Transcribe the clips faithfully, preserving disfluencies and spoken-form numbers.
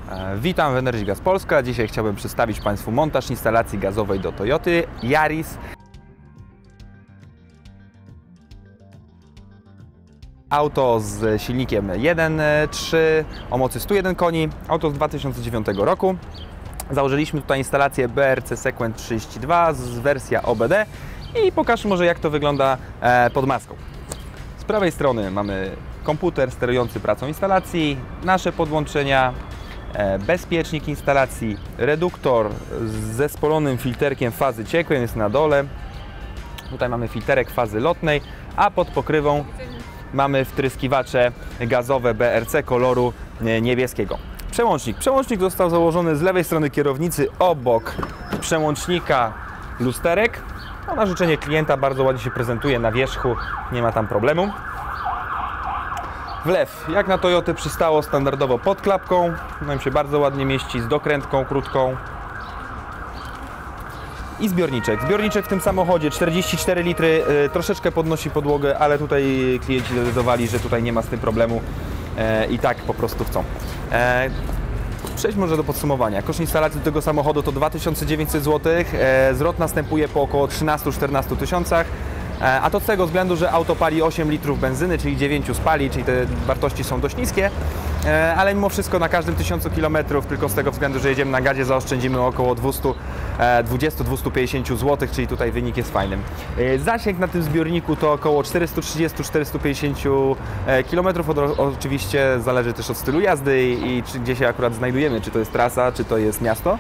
Witam w Energy Gas Polska. Dzisiaj chciałbym przedstawić Państwu montaż instalacji gazowej do Toyoty Yaris. Auto z silnikiem jeden przecinek trzy o mocy stu jeden koni, auto z dwa tysiące dziewiątego roku. Założyliśmy tutaj instalację B R C Sequent trzydzieści dwa z wersja O B D i pokażę może, jak to wygląda pod maską. Z prawej strony mamy komputer sterujący pracą instalacji, nasze podłączenia, bezpiecznik instalacji, reduktor z zespolonym filterkiem fazy ciekłej jest na dole. Tutaj mamy filterek fazy lotnej, a pod pokrywą mamy wtryskiwacze gazowe B R C koloru niebieskiego. Przełącznik. Przełącznik został założony z lewej strony kierownicy obok przełącznika lusterek. No, na życzenie klienta bardzo ładnie się prezentuje na wierzchu, nie ma tam problemu. Wlew, jak na Toyoty przystało, standardowo pod klapką, no im się bardzo ładnie mieści, z dokrętką krótką. I zbiorniczek. Zbiorniczek w tym samochodzie czterdzieści cztery litry, y, troszeczkę podnosi podłogę, ale tutaj klienci zdecydowali, że tutaj nie ma z tym problemu e, i tak po prostu chcą. E, Przejdźmy może do podsumowania. Koszt instalacji do tego samochodu to dwa tysiące dziewięćset złotych, e, zwrot następuje po około trzynastu czternastu tysiącach. A to z tego względu, że auto pali osiem litrów benzyny, czyli dziewięć spali, czyli te wartości są dość niskie, ale mimo wszystko na każdym tysiącu kilometrów, tylko z tego względu, że jedziemy na gazie, zaoszczędzimy około dwieście dwadzieścia do dwustu pięćdziesięciu złotych, czyli tutaj wynik jest fajny. Zasięg na tym zbiorniku to około czterysta trzydzieści do czterystu pięćdziesięciu kilometrów, oczywiście zależy też od stylu jazdy i czy, gdzie się akurat znajdujemy, czy to jest trasa, czy to jest miasto.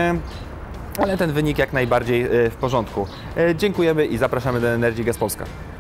Ale ten wynik jak najbardziej w porządku. Dziękujemy i zapraszamy do Energy Gas Polska.